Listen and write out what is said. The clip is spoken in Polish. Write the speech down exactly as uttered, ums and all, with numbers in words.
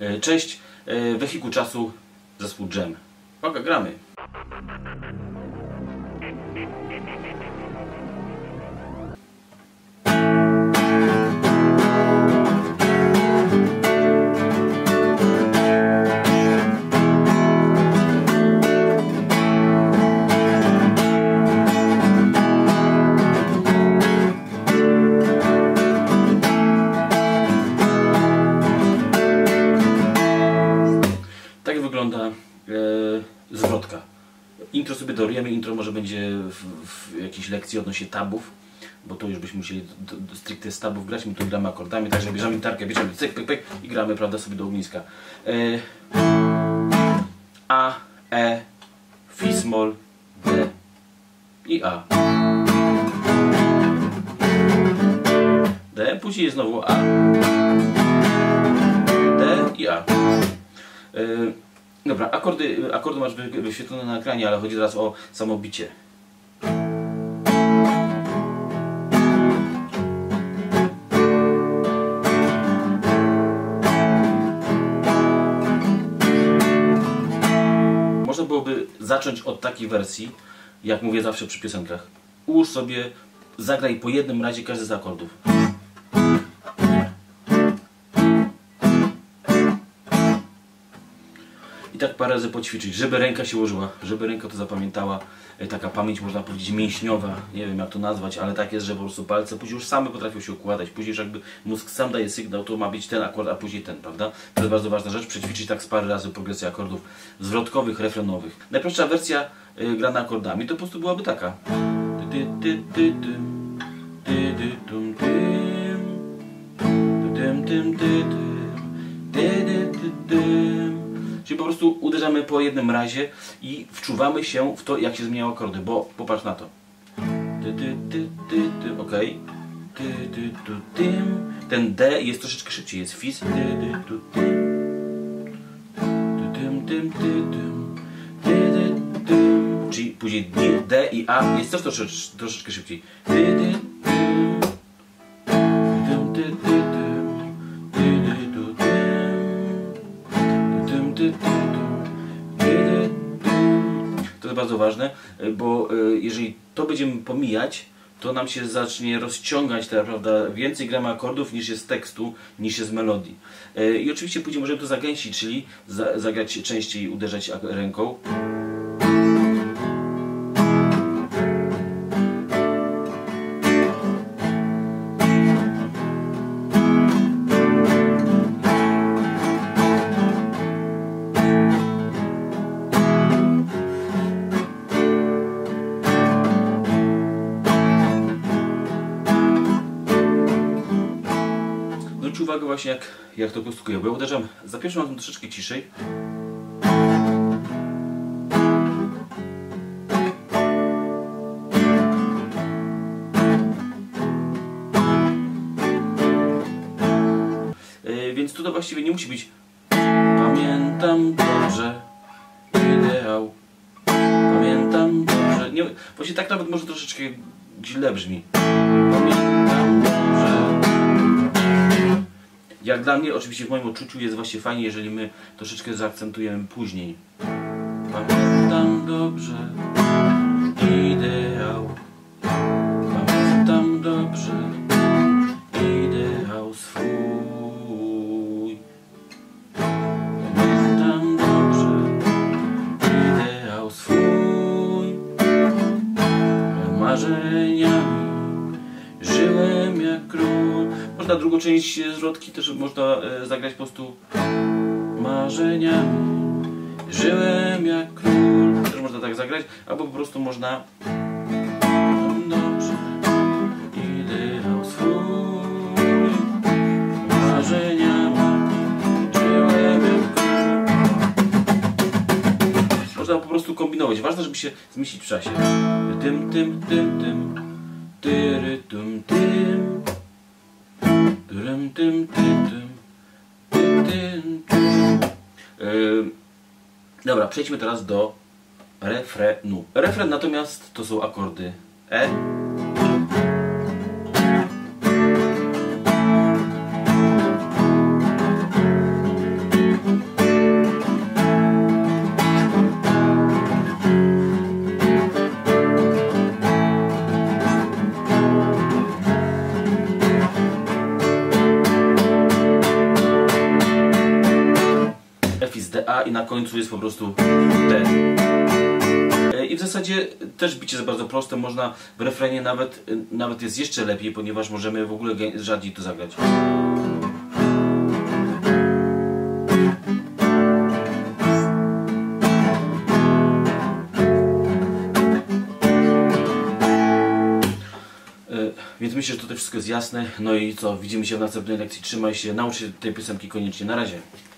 Cześć, wehikuł czasu, zespół Dżem. Uwaga, gramy. Tak wygląda e, zwrotka. Intro sobie dorujemy, intro może będzie w, w jakiejś lekcji odnośnie tabów, bo to już byśmy musieli do, do stricte z tabów grać, my tu gramy akordami, także bierzemy gitarkę, bierzemy cyk, pyk, pyk i gramy, prawda, sobie do ogniska. E, A, E, Fi smol, D i A. D, później jest znowu A, D i A. Yy, dobra, akordy, akordy masz wyświetlone na ekranie, ale chodzi teraz o samo bicie. Można byłoby zacząć od takiej wersji, jak mówię zawsze przy piosenkach. Ułóż sobie, zagraj po jednym razie każdy z akordów. I tak parę razy poćwiczyć, żeby ręka się ułożyła, żeby ręka to zapamiętała. Taka pamięć, można powiedzieć, mięśniowa, nie wiem jak to nazwać, ale tak jest, że po prostu palce później już same potrafią się układać. Później już jakby mózg sam daje sygnał, to ma być ten akord, a później ten, prawda? To jest bardzo ważna rzecz, przećwiczyć tak z parę razy progresję akordów zwrotkowych, refrenowych. Najprostsza wersja y, grana akordami to po prostu byłaby taka. Czyli po prostu uderzamy po jednym razie i wczuwamy się w to, jak się zmieniają akordy, bo popatrz na to. Ok. Ten D jest troszeczkę szybciej, jest fis. Czyli później D i A jest też troszeczkę, troszeczkę szybciej. To jest bardzo ważne, bo jeżeli to będziemy pomijać, to nam się zacznie rozciągać, tak naprawdę więcej gramy akordów niż jest tekstu, niż jest melodii. I oczywiście później możemy to zagęścić, czyli zagrać częściej, uderzać ręką. Zwróć uwagę właśnie jak, jak to kostkuję, bo ja uderzam za pierwszym razem troszeczkę ciszej. Yy, więc tutaj właściwie nie musi być pamiętam dobrze ideał, pamiętam dobrze, nie, właśnie tak nawet może troszeczkę źle brzmi. Pamiętam dobrze. Jak dla mnie, oczywiście w moim odczuciu jest właśnie fajnie, jeżeli my troszeczkę zaakcentujemy później. Pamiętam dobrze ideał, pamiętam dobrze ideał swój. Pamiętam dobrze ideał swój. Marzeniami żyłem jak król. Można drugą część zwrotki też można e, zagrać po prostu marzeniami żyłem jak król. Też można tak zagrać, albo po prostu można dobrze ideał swój. Marzeniami żyłem jak król. Można po prostu kombinować. Ważne, żeby się zmieścić w czasie. Tym, tym, tym, tym. Tyry, tum, tym. Tym, tym, tym, tym, tym, tym. Yy, dobra, przejdźmy teraz do refrenu. Refren natomiast to są akordy E, i na końcu jest po prostu D. I w zasadzie też bicie jest bardzo proste, można w refrenie nawet, nawet jest jeszcze lepiej, ponieważ możemy w ogóle rzadziej to zagrać. Więc myślę, że tutaj wszystko jest jasne. No i co, widzimy się w następnej lekcji. Trzymaj się, naucz się tej piosenki koniecznie. Na razie.